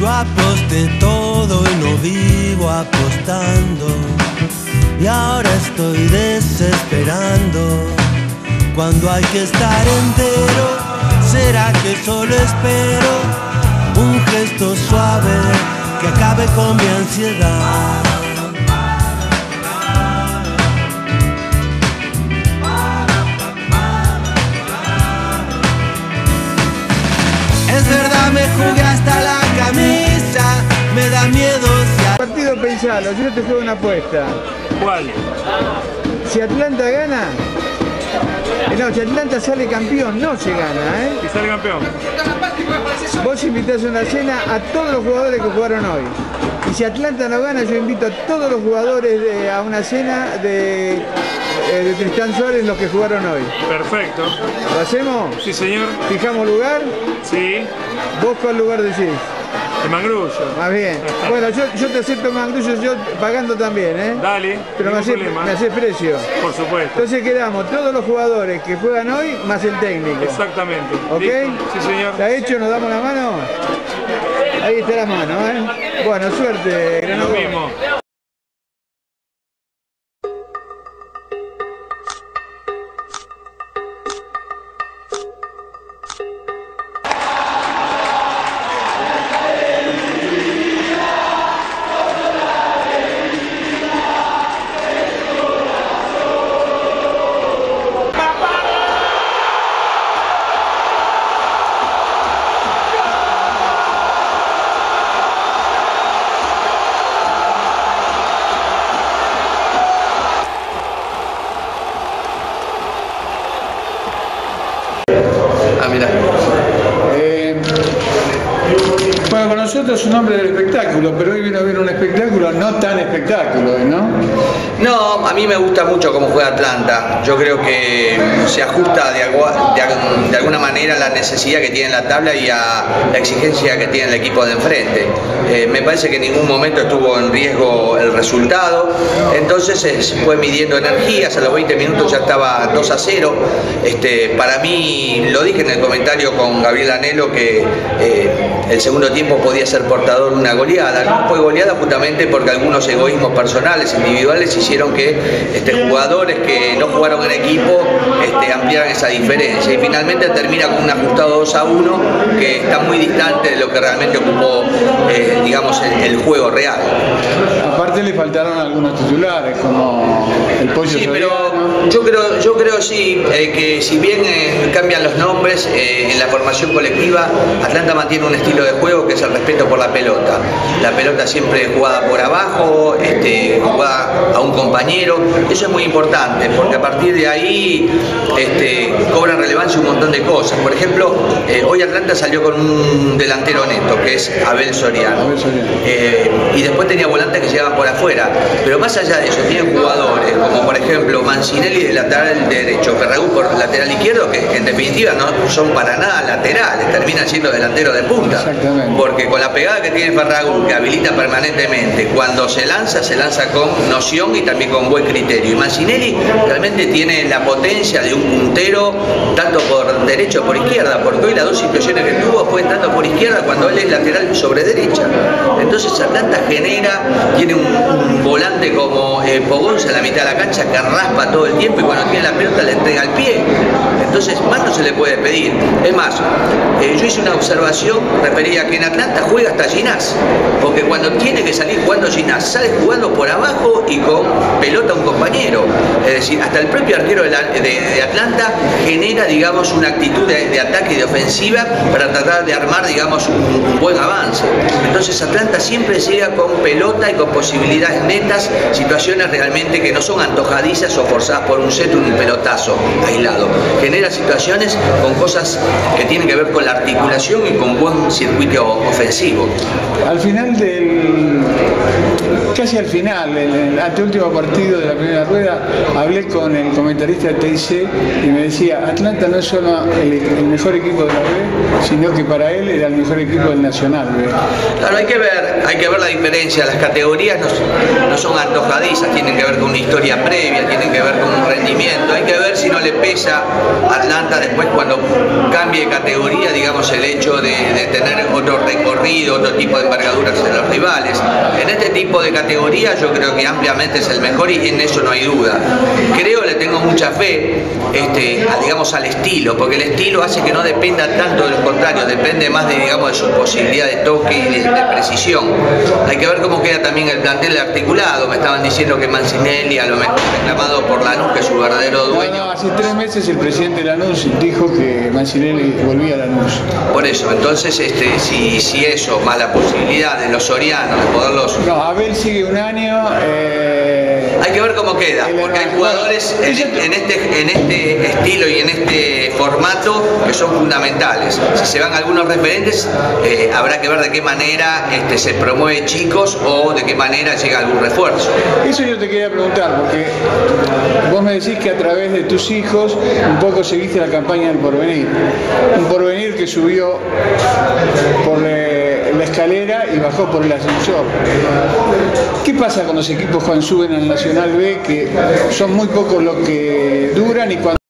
Yo aposté todo y no vivo apostando, y ahora estoy desesperando. Cuando hay que estar entero, ¿será que solo espero un gesto suave que acabe con mi ansiedad? Es verdad, me jugué hasta la camisa, me da miedo si... Partido pensalo, yo te juego una apuesta. ¿Cuál? Si Atlanta gana... No, si Atlanta sale campeón, no se gana, ¿eh? ¿Y sale campeón? Vos invitás a una cena a todos los jugadores que jugaron hoy. Y si Atlanta no gana, yo invito a todos los jugadores a una cena de Tristán Suárez, los que jugaron hoy. Perfecto. ¿Lo hacemos? Sí, señor. ¿Fijamos lugar? Sí. ¿Vos cuál lugar decís? El Mangrullo. Más bien. Bueno, yo te acepto Mangrullo, yo pagando también, ¿eh? Dale. Pero me haces precio. Por supuesto. Entonces quedamos todos los jugadores que juegan hoy más el técnico. Exactamente. ¿Ok? ¿Listo? Sí, señor. ¿Está hecho? ¿Nos damos la mano? Ahí está la mano, ¿eh? Bueno, suerte, Granado. Lo mismo. Bueno, con nosotros es un hombre del espectáculo, pero hoy vino a ver un espectáculo no tan espectáculo, ¿no? No, a mí me gusta mucho cómo juega Atlanta. Yo creo que se ajusta de alguna manera a la necesidad que tiene la tabla y a la exigencia que tiene el equipo de enfrente. Me parece que en ningún momento estuvo en riesgo el resultado, entonces se fue midiendo energías, a los 20 minutos ya estaba 2-0. Para mí, lo dije en el comentario con Gabriel Anhelo, que el segundo tiempo podía ser portador de una goleada. No fue goleada justamente porque algunos egoísmos personales, individuales, hicieron que jugadores que no jugaron en equipo ampliaran esa diferencia, y finalmente termina con un ajustado 2-1 que está muy distante de lo que realmente ocupó digamos el juego real. Aparte le faltaron algunos titulares como el Pollo Sí, Soriano. pero yo creo sí que si bien cambian los nombres en la formación colectiva, Atlanta mantiene un estilo de juego que es el respeto por la pelota. La pelota siempre jugada por abajo, jugada a un compañero. Eso es muy importante porque a partir de ahí cobran relevancia un montón de cosas. Por ejemplo, hoy Atlanta salió con un delantero neto que es Abel Soriano. Y después tenía volantes que se llegaban por afuera. Pero más allá de eso, tiene jugadores como por ejemplo Mancinelli de lateral derecho, Ferragut por lateral izquierdo, que en definitiva no son para nada laterales, terminan siendo delanteros de punta. Porque con la pegada que tiene Ferragut, que habilita permanentemente, cuando se lanza con noción y también con buen criterio. Y Mancinelli realmente tiene la potencia de un puntero tanto por derecha o por izquierda, porque hoy las dos situaciones que tuvo fue tanto por izquierda cuando él es lateral sobre derecha. Entonces Atlanta tiene un volante como Pogonza en la mitad de la cancha que raspa todo el tiempo y cuando tiene la pelota le entrega el pie. Entonces más no se le puede pedir. Es más, yo hice una observación referida a que en Atlanta juega hasta Ginás, porque cuando tiene que salir jugando Ginás, sale jugando por abajo y con pelota a un compañero. Es decir, hasta el propio arquero de Atlanta genera, digamos, una actitud de ataque y de ofensiva para tratar de armar, digamos, un buen avance. Entonces Atlanta siempre llega con pelota y con posibilidades netas, situaciones realmente que no son antojadizas o forzadas por un centro, un pelotazo aislado. Genera situaciones con cosas que tienen que ver con la articulación y con buen circuito ofensivo. Al final casi al final, en el anteúltimo partido de la primera rueda, hablé con el comentarista de TIC y me decía, Atlanta no es solo el mejor equipo de la B, sino que para él era el mejor equipo del Nacional B. Claro, hay que ver la diferencia. Las categorías no son antojadizas, tienen que ver con una historia previa, tienen que ver con un rendimiento. Hay que ver si no le pesa a Atlanta después cuando cambie de categoría, digamos, el hecho de tener otro recorrido, otro tipo de envergadura que los rivales. En este tipo de categorías yo creo que ampliamente es el mejor y en eso no hay duda. Creo, le tengo mucha fe, digamos, al estilo, porque el estilo hace que no dependa tanto de los contrarios, depende más de, digamos, de su posibilidad de toque y de precisión. Hay que ver cómo queda también el plantel articulado. Me estaban diciendo que Mancinelli, a lo mejor reclamado por Lanús, que es su verdadero dueño. No, hace 3 meses el presidente de Lanús dijo que Mancinelli volvía a Lanús. Por eso, entonces, si eso, más la posibilidad de los sorianos, de poderlos... No, Abel sigue un año... Hay que ver cómo queda, porque hay jugadores en este estilo y en este formato que son fundamentales. Si se van algunos referentes, habrá que ver de qué manera se promueve chicos o de qué manera llega algún refuerzo. Eso yo te quería preguntar, porque vos me decís que a través de tus hijos un poco seguiste la campaña del Porvenir. Un Porvenir que subió por la escalera y bajó por el ascensor. ¿Qué pasa con los equipos cuando suben al Nacional B, que son muy pocos los que duran y cuando